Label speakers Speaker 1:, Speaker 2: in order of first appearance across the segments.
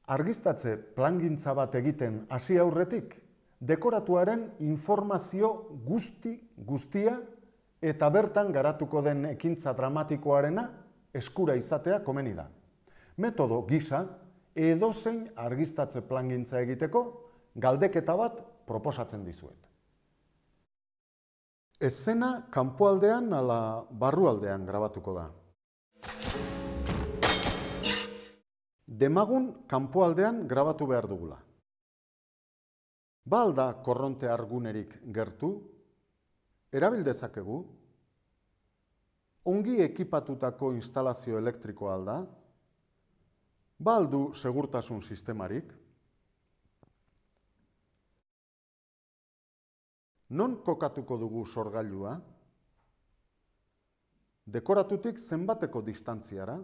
Speaker 1: Argiztatze plangintza bat egiten hasi aurretik, dekoratuaren informazio guztia eta bertan garatuko den ekintza dramatikoarena eskura izatea komeni da. Metodo gisa, edozein argiztatze plangintza egiteko galdeketa bat proposatzen dizuet. Eszena kanpoaldean ala barrualdean grabatuko da. Demagun kanpoaldean grabatu behar dugula. Ba alda korronte argunerik gertu, erabil dezakegu, ongi ekipatutako instalazio elektrikoa alda, ba aldu segurtasun sistemarik, non kokatuko dugu sorgailua, dekoratutik zenbateko distantziara,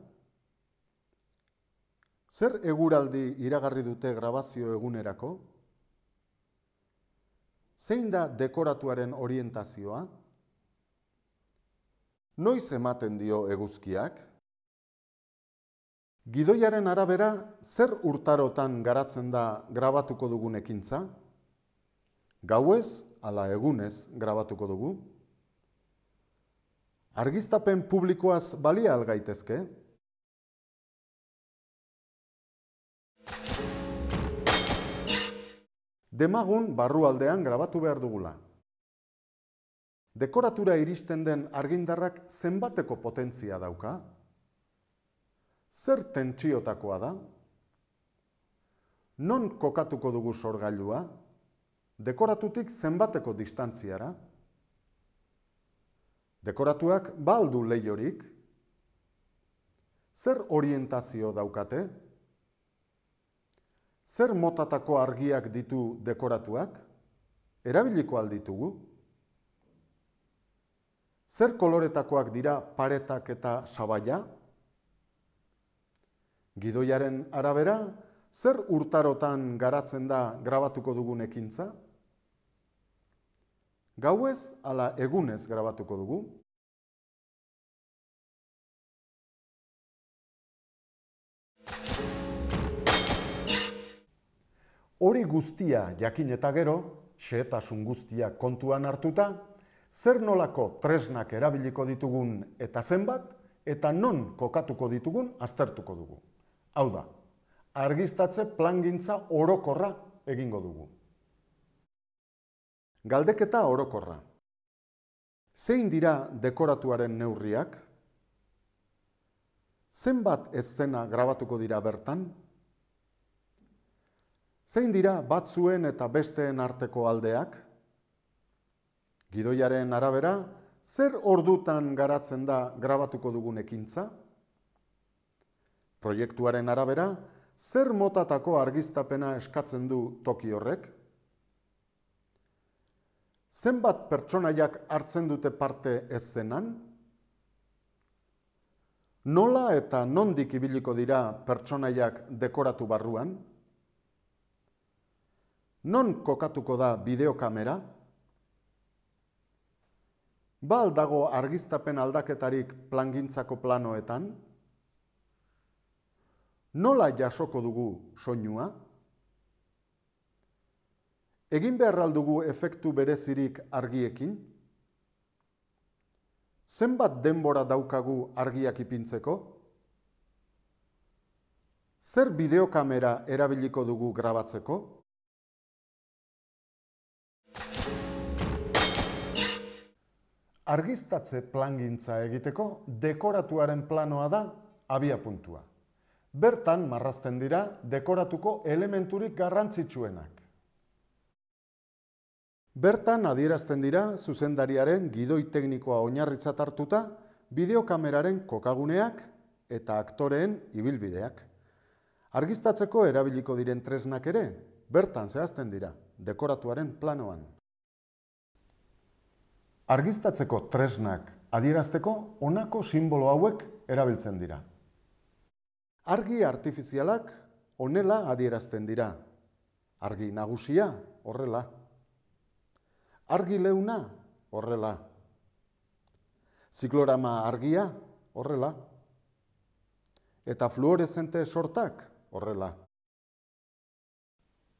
Speaker 1: zer eguraldi iragarri dute grabazio egunerako, zein da dekoratuaren orientazioa, noiz ematen dio eguzkiak, gidoiaren arabera zer urtarotan garatzen da grabatuko dugun ekintza, gauez ala egunez grabatuko dugu, argiztapen publikoaz balia algaitezke, demagun barrualdean grabatu behar dugula. Dekoratura iristen den argindarrak zenbateko potentzia dauka? Zer tentsiotakoa da? Non kokatuko dugu sorgailua? Dekoratutik zenbateko distantziara? Dekoratuak ba al du leihorik? Zer orientazio daukate? Zer motatako argiak ditu dekoratuak? Erabiliko al ditugu? Zer koloretakoak dira paretak eta sabaia? Gidoiaren arabera, zer urtarotan garatzen da grabatuko dugun ekintza? Gauez ala egunez grabatuko dugu? Hori guztia jakin eta gero, xehetasun guztia kontuan hartuta, zer nolako tresnak erabiliko ditugun eta zenbat, eta non kokatuko ditugun aztertuko dugu. Hau da, argiztatze plangintza orokorra egingo dugu. Galdeketa orokorra. Zein dira dekoratuaren neurriak? Zenbat eszena grabatuko dira bertan? Zein dira batzuen eta besteen arteko aldeak? Gidoiaren arabera, zer ordutan garatzen da grabatuko dugun ekintza? Proiektuaren arabera, zer motatako argiztapena eskatzen du toki horrek? Zenbat pertsonaiak hartzen dute parte eszenan? Nola eta nondik ibiliko dira pertsonaiak dekoratu barruan? Non kokatuko da bideokamera? Ba al dago argiztapen aldaketarik plangintzako planoetan? Nola jasoko dugu soinua? Egin behar al dugu efektu berezirik argiekin? Zenbat denbora daukagu argiak ipintzeko? Zer bideokamera erabiliko dugu grabatzeko? Argiztatze plangintza egiteko dekoratuaren planoa da abiapuntua. Bertan marrazten dira dekoratuko elementurik garrantzitsuenak. Bertan adierazten dira zuzendariaren gidoi teknikoa oinarritzat hartuta bideokameraren kokaguneak eta aktoreen ibilbideak. Argiztatzeko erabiliko diren tresnak ere bertan zehazten dira dekoratuaren planoan. Argiztatzeko tresnak adierazteko honako sinbolo hauek erabiltzen dira. Argi artifizialak honela adierazten dira. Argi nagusia horrela. Argi leuna horrela. Ziklorama argia horrela. Eta fluoreszente sortak horrela.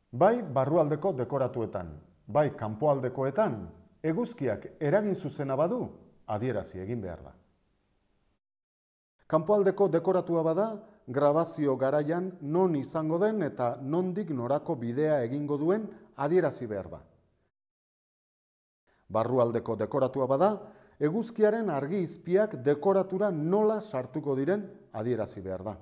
Speaker 1: Bai barrualdeko dekoratuetan, bai kanpoaldekoetan, eguzkiak eragin zuzena badu, adierazi egin behar da. Kanpoaldeko dekoratua bada, grabazio garaian non izango den eta nondik norako bidea egingo duen adierazi behar da. Barrualdeko dekoratua bada, eguzkiaren argi izpiak dekoratura nola sartuko diren adierazi behar da.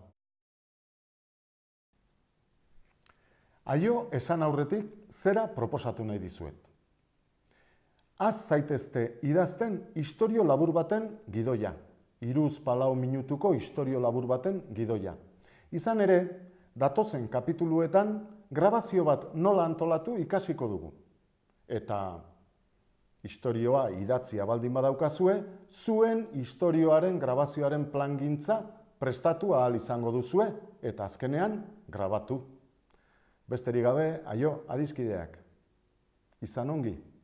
Speaker 1: Aio esan aurretik zera proposatu nahi dizuet. Az zaitezte idazten istorio labur baten gidoia. 3-4 minutuko istorio labur baten gidoia. Izan ere, datozen kapituluetan grabazio bat nola antolatu ikasiko dugu. Eta istorioa idatzia baldin badaukazue, zuen istorioaren grabazioaren plangintza prestatu ahal izango duzue eta azkenean grabatu. Besterik gabe, aio, adiskideak. Izan ongi.